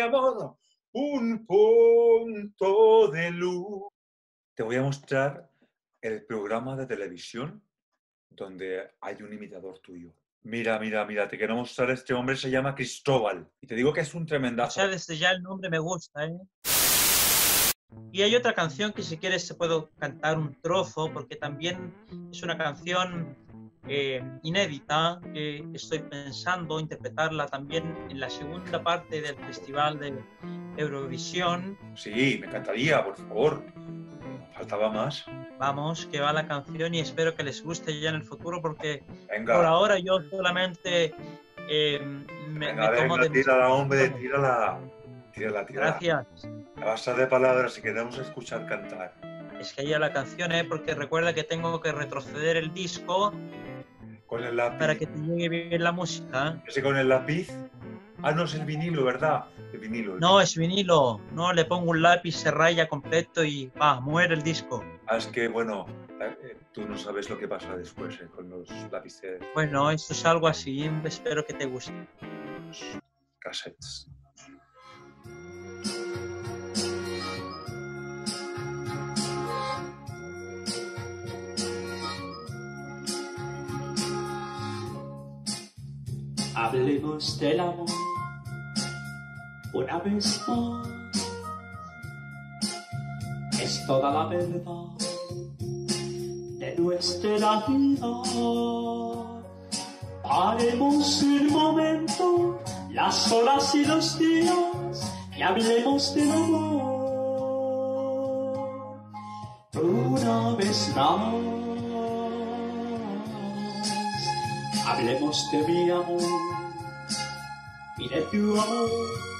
amor, un punto de luz. Te voy a mostrar el programa de televisión donde hay un imitador tuyo. Mira, mira, mira, te quiero mostrar, este hombre se llama Cristóbal. Y te digo que es un O tremendazo. sea, desde ya el nombre me gusta, ¿eh? Y hay otra canción que si quieres se puedo cantar un trozo, porque también es una canción inédita que estoy pensando interpretarla también en la segunda parte del Festival de Eurovisión. Sí, me encantaría, por favor. Faltaba más. Vamos, que va la canción y espero que les guste ya en el futuro, porque Venga. por ahora yo solamente me tomo venga, de mis... tírala, hombre, tírala. Tírala, tírala. Gracias. La basta de palabras si queremos escuchar cantar. Es que ya la canción, porque recuerda que tengo que retroceder el disco Con el lápiz. para que te llegue bien la música. ¿Ese con el lápiz? Ah, no, es el vinilo, ¿verdad? El vinilo. No, es vinilo. No, le pongo un lápiz, se raya completo y va, muere el disco. Ah, es que, bueno, tú no sabes lo que pasa después con los lápices. Bueno, esto es algo así. Espero que te guste. Los cassettes. Hablemos del amor una vez más. Es toda la verdad de nuestra vida. Paremos un momento las horas y los días y hablemos del amor una vez más. Hablemos de mi amor y de tu amor,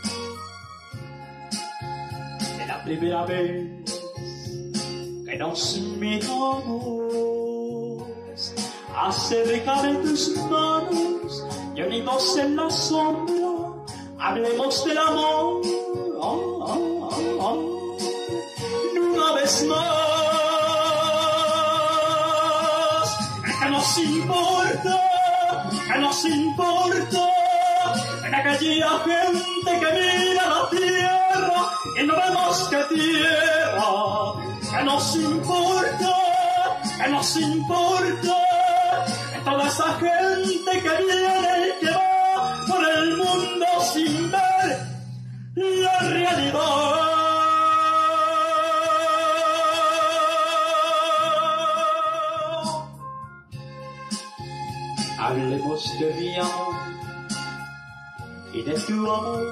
de la primera vez que nos miramos, acerca de tus manos y unidos en la sombra, hablemos del amor, una vez más, que nos importa. Que nos importa en aquella gente que mira la tierra y no vemos que tierra. Que nos importa en toda esa gente que viene y que va por el mundo sin ver la realidad. Hablemos de mi amor y de tu amor,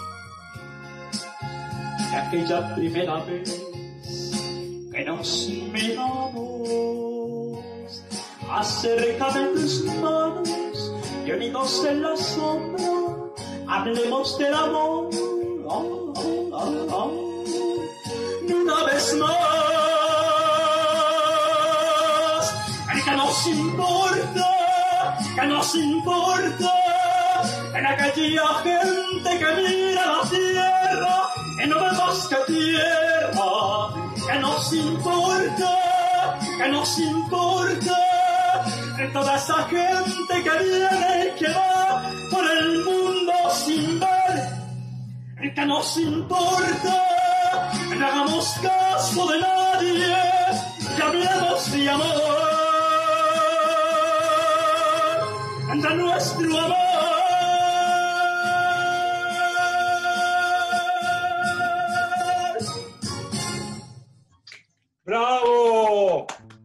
de aquella primera vez que nos miramos, acerca de tus manos y unidos en la sombra, hablemos del amor, una vez más, que nos importa. Que nos importa en aquella gente que mira la tierra y no ve más que tierra. Que nos importa en toda esa gente que viene y que va por el mundo sin ver. Que nos importa, no hagamos caso de nadie, que hablemos de amor. De nuestro amor. ¡Bravo!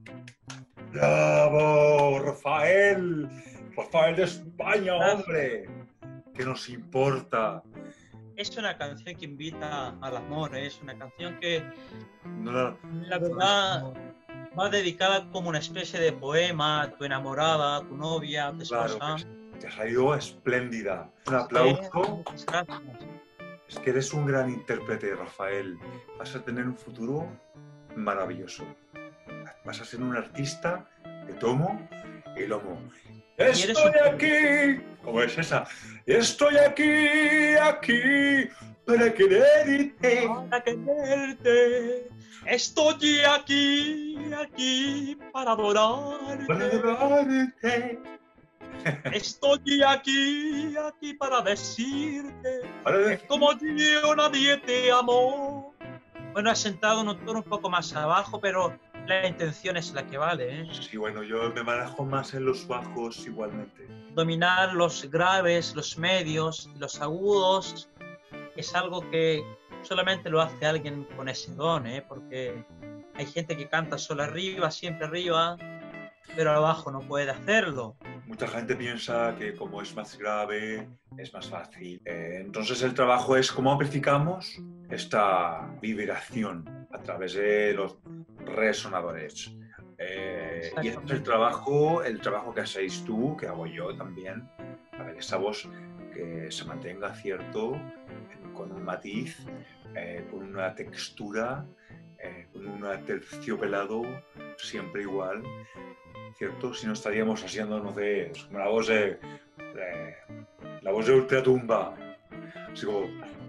¡Bravo! ¡Rafael! ¡Rafael de España, hombre! ¿Qué nos importa? Es una canción que invita al amor, es una canción que, No, la verdad, va dedicada como una especie de poema a tu enamorada, a tu novia, a tu esposa. claro, te ha salido espléndida. Un aplauso. Muchas gracias. Es que eres un gran intérprete, Rafael. Vas a tener un futuro maravilloso. Vas a ser un artista de tomo y lomo. Estoy aquí. ¿Cómo es esa? Estoy aquí para quererte. Para quererte. Estoy aquí para adorarte. Para adorarte. Estoy aquí para decirte Ahora, que como yo nadie te amó. Bueno, has entrado en un tono un poco más abajo, pero la intención es la que vale, ¿eh? sí, bueno, yo me manejo más en los bajos igualmente. Dominar los graves, los medios y los agudos es algo que solamente lo hace alguien con ese don, ¿eh? Porque hay gente que canta solo arriba, siempre arriba, pero abajo no puede hacerlo. Mucha gente piensa que como es más grave, es más fácil. Entonces el trabajo es cómo amplificamos esta vibración a través de los resonadores. Y este es el trabajo que hacéis tú, que hago yo también, para que esta voz que se mantenga cierto, con un matiz, con una textura, con un terciopelado siempre igual, ¿cierto? Si no estaríamos haciendo, no sé, es como la voz de Ultratumba, así como,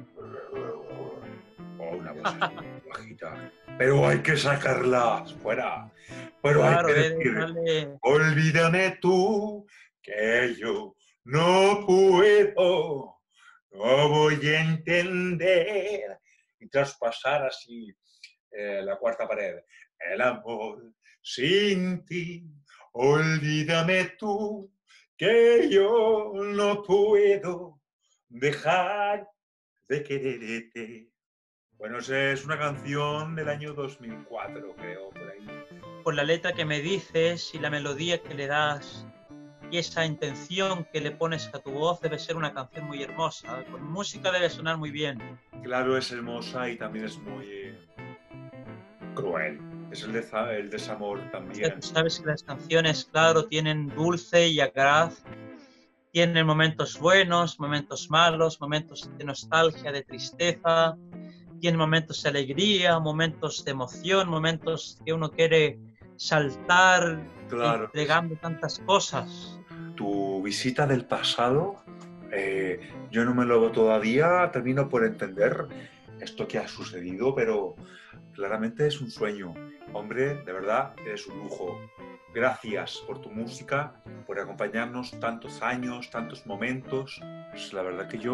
o una voz así, bajita, pero hay que sacarla fuera, pero Claro, hay que decir, dale. olvídame tú, que yo no puedo, no voy a entender, y traspasar así la cuarta pared, el amor sin ti. Olvídame tú, que yo no puedo dejar de quererte. Bueno, esa es una canción del año 2004, creo, por ahí. Por la letra que me dices y la melodía que le das y esa intención que le pones a tu voz, debe ser una canción muy hermosa. Con música debe sonar muy bien. Claro, es hermosa y también es muy cruel. Es el desamor también. Tú sabes que las canciones, claro, tienen dulce y agraz, tienen momentos buenos, momentos malos, momentos de nostalgia, de tristeza, tienen momentos de alegría, momentos de emoción, momentos que uno quiere saltar, Claro, entregando tantas cosas. tu visita del pasado, yo no me lo todavía termino por entender esto que ha sucedido, pero claramente es un sueño. Hombre, de verdad, eres un lujo. Gracias por tu música, por acompañarnos tantos años, tantos momentos. Pues la verdad que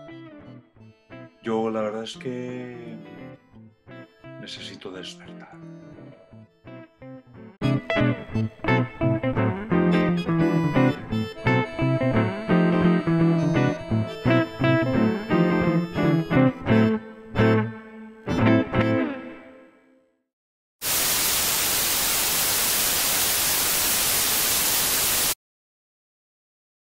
yo la verdad es que necesito despertar.